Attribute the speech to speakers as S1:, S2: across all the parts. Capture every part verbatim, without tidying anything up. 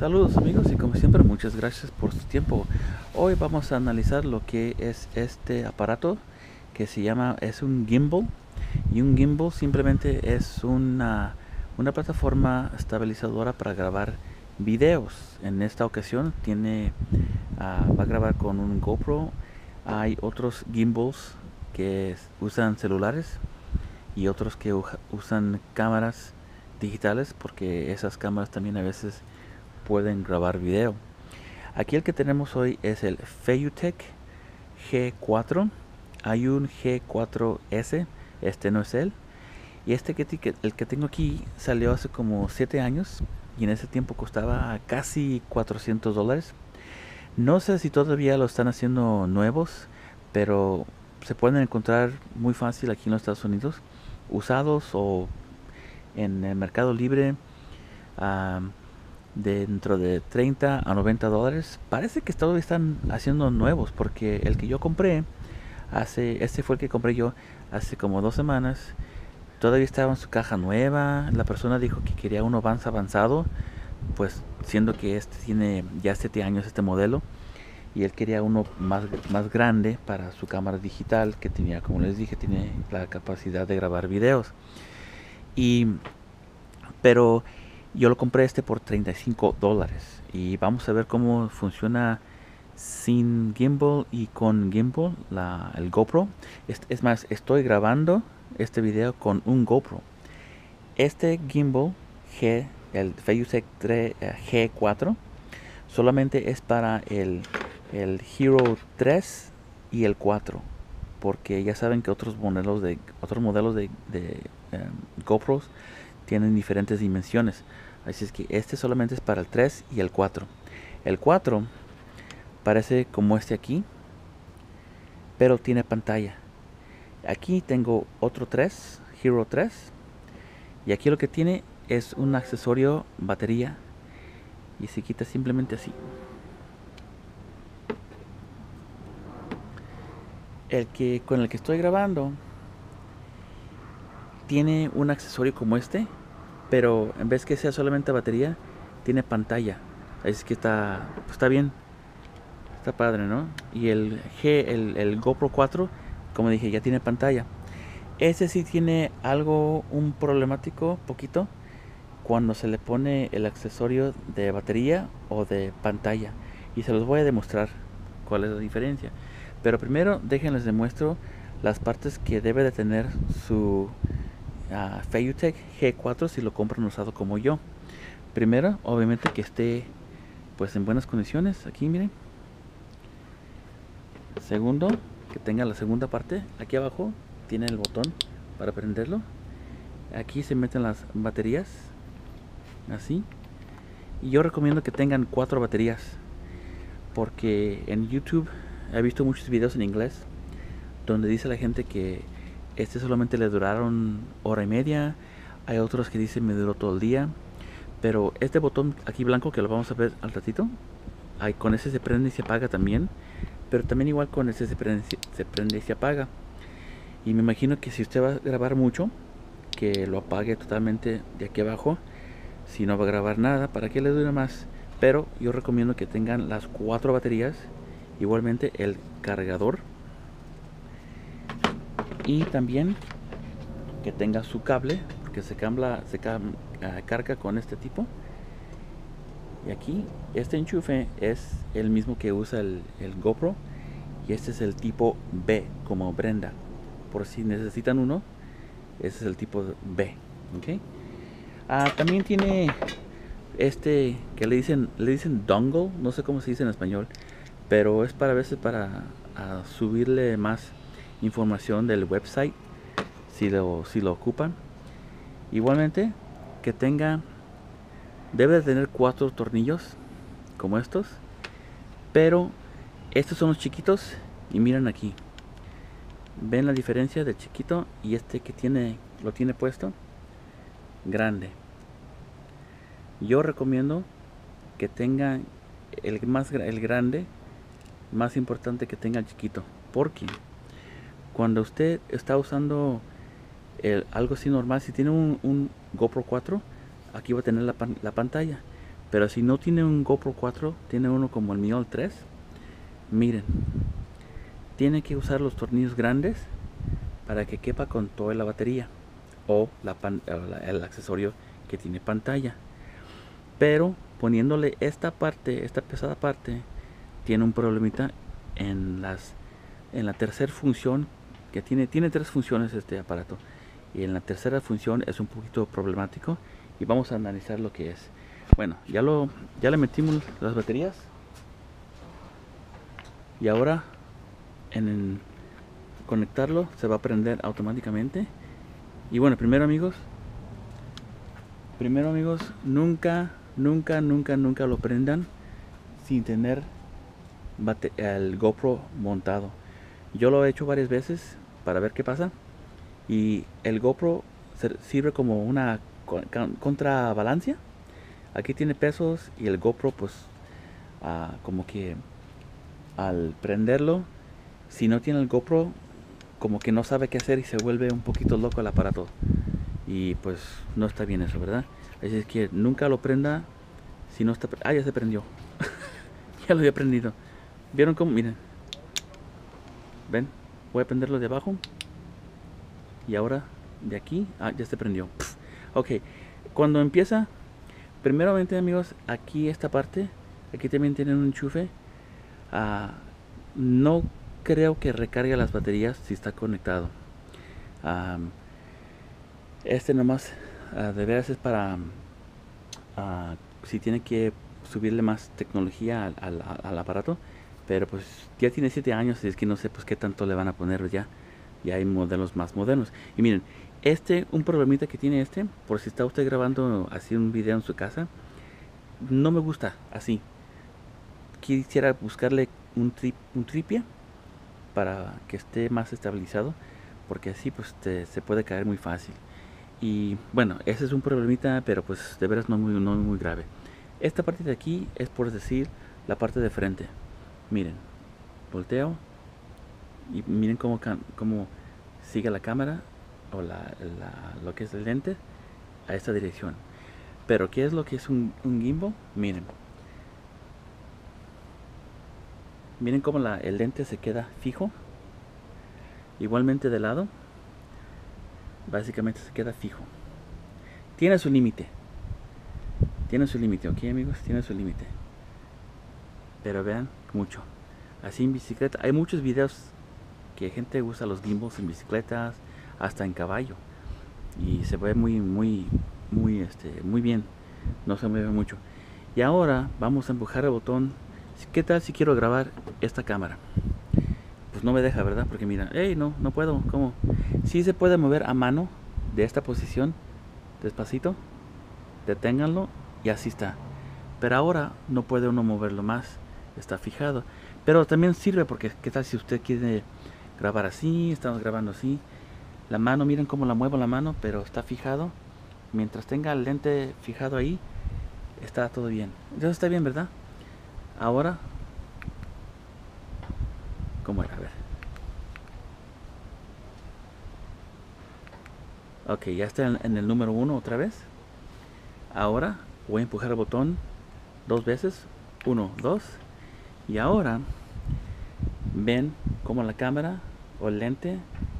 S1: Saludos amigos y como siempre muchas gracias por su tiempo. Hoy vamos a analizar lo que es este aparato que se llama, es un gimbal, y un gimbal simplemente es una, una plataforma estabilizadora para grabar videos. En esta ocasión tiene, uh, va a grabar con un GoPro. Hay otros gimbals que usan celulares y otros que usan cámaras digitales, porque esas cámaras también a veces pueden grabar video. Aquí el que tenemos hoy es el Feiyutech G cuatro. Hay un G cuatro S, este no es él. Y este que, el que tengo aquí salió hace como siete años y en ese tiempo costaba casi cuatrocientos dólares. No sé si todavía lo están haciendo nuevos, pero se pueden encontrar muy fácil aquí en los Estados Unidos, usados o en el mercado libre. Um, dentro de treinta a noventa dólares. Parece que todavía están haciendo nuevos, porque el que yo compré hace, este fue el que compré yo hace como dos semanas, todavía estaba en su caja nueva. La persona dijo que quería uno más avanzado, pues siendo que este tiene ya siete años este modelo, y él quería uno más, más grande para su cámara digital, que tenía, como les dije, tiene la capacidad de grabar videos. Y pero yo lo compré este por treinta y cinco dólares y vamos a ver cómo funciona sin gimbal y con gimbal, la, el GoPro. Es, es más, estoy grabando este video con un GoPro. Este gimbal G, el Feiyutech G cuatro, solamente es para el, el Hero tres y el cuatro, porque ya saben que otros modelos de otros modelos de, de um, GoPros tienen diferentes dimensiones. Así es que este solamente es para el tres y el cuatro. El cuatro parece como este aquí, pero tiene pantalla. Aquí tengo otro tres, Hero tres, y aquí lo que tiene es un accesorio batería, y se quita simplemente así. El que con el que estoy grabando tiene un accesorio como este, pero en vez que sea solamente batería, tiene pantalla. Es que está, pues está bien, está padre, ¿no? Y el G, el, el GoPro cuatro, como dije, ya tiene pantalla. Ese sí tiene algo, un problemático poquito, cuando se le pone el accesorio de batería o de pantalla, y se los voy a demostrar cuál es la diferencia. Pero primero déjenles demuestro las partes que debe de tener su Uh, Feiyutech G cuatro si lo compran usado como yo. Primero, obviamente que esté pues en buenas condiciones. Aquí miren. Segundo, que tenga la segunda parte. Aquí abajo tiene el botón para prenderlo. Aquí se meten las baterías, así. Y yo recomiendo que tengan cuatro baterías, porque en YouTube he visto muchos videos en inglés donde dice la gente que este solamente le duraron hora y media. Hay otros que dicen me duró todo el día. Pero este botón aquí blanco, que lo vamos a ver al ratito, ahí, con ese se prende y se apaga también. Pero también igual con ese se prende, se prende y se apaga. Y me imagino que si usted va a grabar mucho, que lo apague totalmente de aquí abajo. Si no va a grabar nada, para que le dure más. Pero yo recomiendo que tengan las cuatro baterías. Igualmente el cargador. Y también que tenga su cable, porque se, cambla, se cam, uh, carga con este tipo. Y aquí este enchufe es el mismo que usa el, el GoPro, y este es el tipo B, como Brenda, por si necesitan uno. Ese es el tipo B, ¿okay? Uh, también tiene este que le dicen le dicen dongle, no sé cómo se dice en español, pero es para a veces para uh, subirle más información del website si lo, si lo ocupan. Igualmente que tenga, debe de tener cuatro tornillos como estos, pero estos son los chiquitos. Y miren aquí, ven la diferencia del chiquito y este que tiene, lo tiene puesto grande. Yo recomiendo que tenga el más el grande, más importante que tenga el chiquito, porque cuando usted está usando el, algo así normal, si tiene un, un GoPro cuatro, aquí va a tener la, pan, la pantalla. Pero si no tiene un GoPro cuatro, tiene uno como el mío, el tres, miren, tiene que usar los tornillos grandes para que quepa con toda la batería o la pan, el accesorio que tiene pantalla. Pero poniéndole esta parte, esta pesada parte, tiene un problemita en las en la tercera función, que tiene tiene tres funciones este aparato, y en la tercera función es un poquito problemático, y vamos a analizar lo que es. Bueno, ya lo ya le metimos las baterías, y ahora en el conectarlo se va a prender automáticamente. Y bueno, primero amigos, primero amigos, nunca, nunca, nunca, nunca lo prendan sin tener el GoPro montado. Yo lo he hecho varias veces para ver qué pasa, y el GoPro sirve como una contrabalancia. Aquí tiene pesos y el GoPro pues uh, como que al prenderlo, si no tiene el GoPro, como que no sabe qué hacer y se vuelve un poquito loco el aparato, y pues no está bien eso, ¿verdad? Así es que nunca lo prenda si no está... Ah, ya se prendió. Ya lo había prendido. ¿Vieron cómo? Miren. ¿Ven? Voy a prenderlo de abajo. Y ahora de aquí. Ah, ya se prendió. Pff. Ok. Cuando empieza, primeramente amigos, aquí esta parte, aquí también tienen un enchufe. Uh, no creo que recargue las baterías si está conectado. Um, este nomás uh, de veras es para uh, si tiene que subirle más tecnología al, al, al aparato. Pero pues ya tiene siete años, y es que no sé pues qué tanto le van a poner ya. Ya hay modelos más modernos. Y miren, este, un problemita que tiene este, por si está usted grabando así un video en su casa, no me gusta así. Quisiera buscarle un, tri, un tripie para que esté más estabilizado, porque así pues te, se puede caer muy fácil. Y bueno, ese es un problemita, pero pues de veras no muy, no muy grave. Esta parte de aquí es, por decir, la parte de frente. Miren, volteo y miren cómo, cómo sigue la cámara o la, la, lo que es el lente a esta dirección. Pero ¿qué es lo que es un, un gimbal? Miren. Miren cómo la, el lente se queda fijo. Igualmente de lado. Básicamente se queda fijo. Tiene su límite. Tiene su límite, ¿ok amigos? Tiene su límite. Pero vean, mucho. Así en bicicleta. Hay muchos videos que gente usa los gimbals en bicicletas, hasta en caballo. Y se ve muy, muy, muy, este, muy bien. No se mueve mucho. Y ahora vamos a empujar el botón. ¿Qué tal si quiero grabar esta cámara? Pues no me deja, ¿verdad? Porque mira, hey, no, no puedo. ¿Cómo? Sí se puede mover a mano de esta posición. Despacito. Deténganlo y así está. Pero ahora no puede uno moverlo más. Está fijado. Pero también sirve porque ¿qué tal si usted quiere grabar así? Estamos grabando así. La mano, miren cómo la muevo la mano, pero está fijado. Mientras tenga el lente fijado ahí, está todo bien. Entonces está bien, ¿verdad? Ahora, ¿cómo era? A ver. Ok, ya está en, en el número uno otra vez. Ahora voy a empujar el botón dos veces. Uno, dos. Y ahora ven cómo la cámara o el lente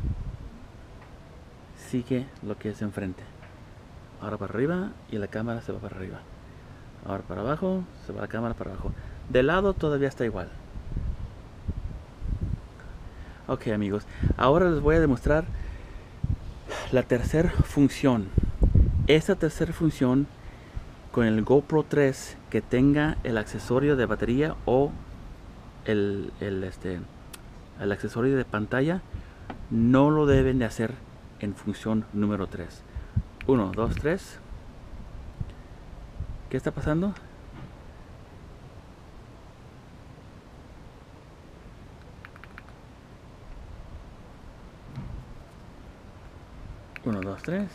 S1: sigue lo que es enfrente. Ahora para arriba y la cámara se va para arriba. Ahora para abajo, se va la cámara para abajo. De lado todavía está igual. Ok amigos, ahora les voy a demostrar la tercera función. Esta tercera función con el GoPro tres que tenga el accesorio de batería o el, el, este, el accesorio de pantalla, no lo deben de hacer en función número tres. uno, dos, tres. ¿Qué está pasando? uno, dos, tres.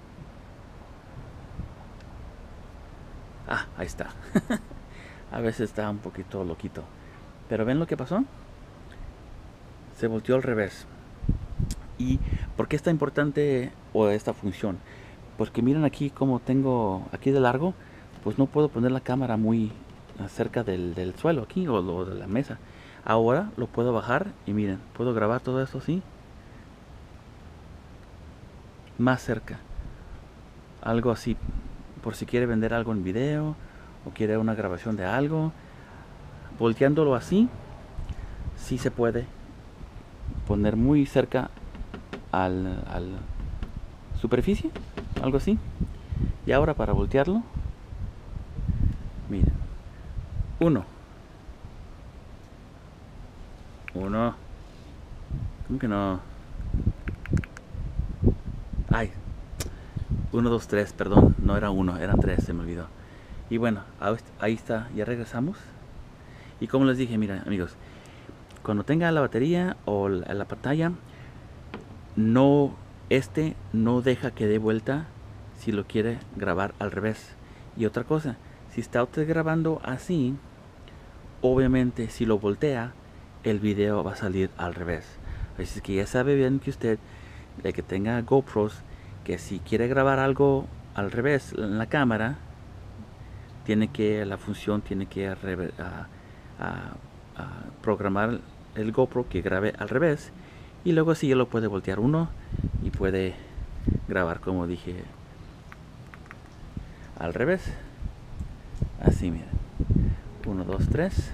S1: Ah, ahí está. A veces está un poquito loquito. Pero ¿ven lo que pasó? Se volteó al revés. ¿Y por qué está importante o esta función? Porque miren aquí como tengo aquí de largo. pues no puedo poner la cámara muy cerca del, del suelo aquí o, o de la mesa. Ahora lo puedo bajar y miren, puedo grabar todo esto así, más cerca, algo así, por si quiere vender algo en video o quiere una grabación de algo, volteándolo así, sí se puede poner muy cerca al, al superficie, algo así. Y ahora para voltearlo, miren, uno, uno, ¿cómo que no? Ay, uno, dos, tres, perdón, no era uno, eran tres, se me olvidó. Y bueno, ahí está, ya regresamos. Y como les dije, miren amigos, cuando tenga la batería o la, la pantalla, no, este no deja que dé vuelta si lo quiere grabar al revés. Y otra cosa, si está usted grabando así, obviamente si lo voltea, el video va a salir al revés. Así que ya sabe bien que usted, de que tenga GoPros, que si quiere grabar algo al revés en la cámara, tiene que, la función tiene que a, a, a programar el GoPro que grabe al revés, y luego así ya lo puede voltear uno y puede grabar, como dije, al revés. Así, miren, uno, dos, tres,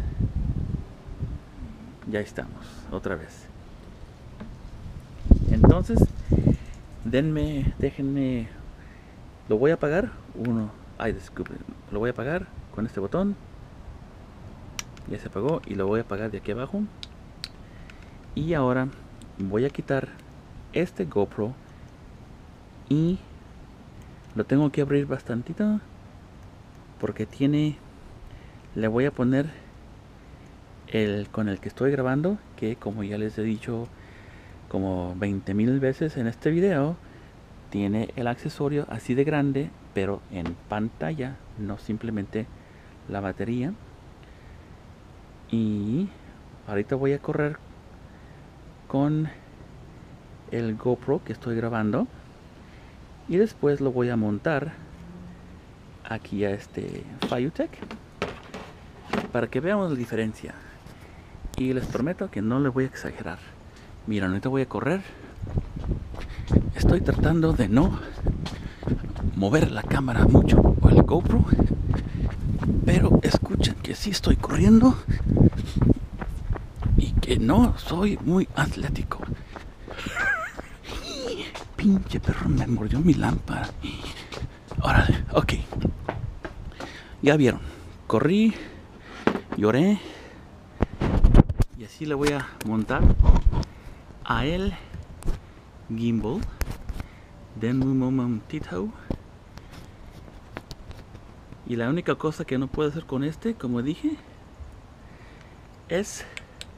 S1: ya estamos otra vez. Entonces denme, déjenme, lo voy a apagar, uno, ay disculpen, lo voy a apagar con este botón, ya se apagó, y lo voy a apagar de aquí abajo. Y ahora voy a quitar este GoPro y lo tengo que abrir bastantito porque tiene, le voy a poner el con el que estoy grabando, que como ya les he dicho como veinte mil veces en este video, tiene el accesorio así de grande, pero en pantalla, no simplemente la batería. Y ahorita voy a correr con el GoPro que estoy grabando y después lo voy a montar aquí a este Fiutech para que veamos la diferencia. Y les prometo que no les voy a exagerar. Mira, ahorita voy a correr. Estoy tratando de no mover la cámara mucho o el GoPro, pero escuchen que sí estoy corriendo y que no soy muy atlético. Pinche perro, me mordió mi lámpara. Órale, ok. Ya vieron, corrí, lloré, y así le voy a montar a el gimbal. Denme un momentito. Y la única cosa que no puedo hacer con este, como dije, es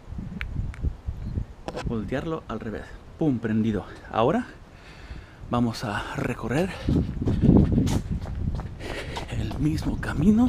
S1: voltearlo al revés. Pum, prendido. Ahora vamos a recorrer el mismo camino.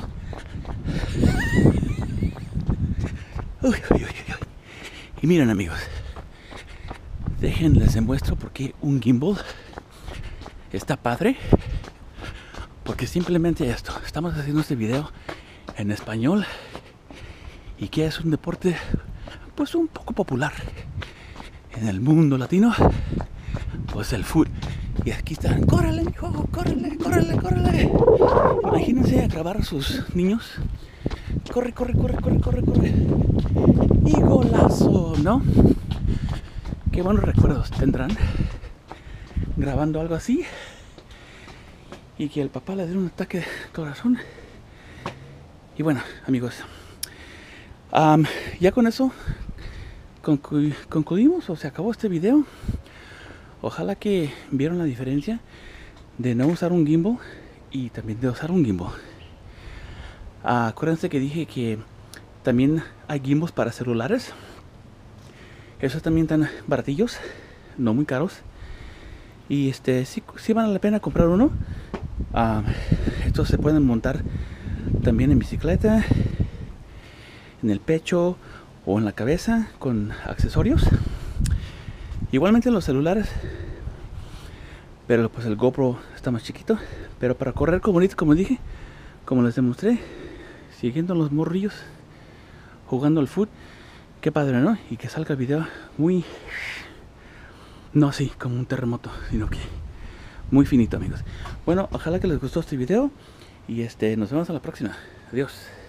S1: Uy, uy, uy, uy. Y miren amigos, déjenles demuestro por qué un gimbal está padre. Porque simplemente esto, estamos haciendo este video en español y que es un deporte pues un poco popular en el mundo latino, pues el fútbol. Y aquí están, córrele mijo, córrele, córrele, córrele. Imagínense a grabar a sus niños. Corre, corre, corre, corre, corre, corre. Y golazo, ¿no? Qué buenos recuerdos tendrán grabando algo así. Y que el papá le diera un ataque de corazón. Y bueno, amigos, um, ya con eso conclu concluimos o se acabó este video. Ojalá que vieron la diferencia de no usar un gimbal y también de usar un gimbal. Uh, acuérdense que dije que también hay gimbals para celulares. Esos también están baratillos, no muy caros. Y este sí, sí vale la pena comprar uno. Uh, estos se pueden montar también en bicicleta, en el pecho o en la cabeza con accesorios. Igualmente los celulares, pero pues el GoPro está más chiquito. Pero para correr como bonito, como dije, como les demostré, siguiendo los morrillos, jugando al fútbol. Qué padre, ¿no? Y que salga el video muy, no así como un terremoto, sino que muy finito, amigos. Bueno, ojalá que les gustó este video y este nos vemos a la próxima. Adiós.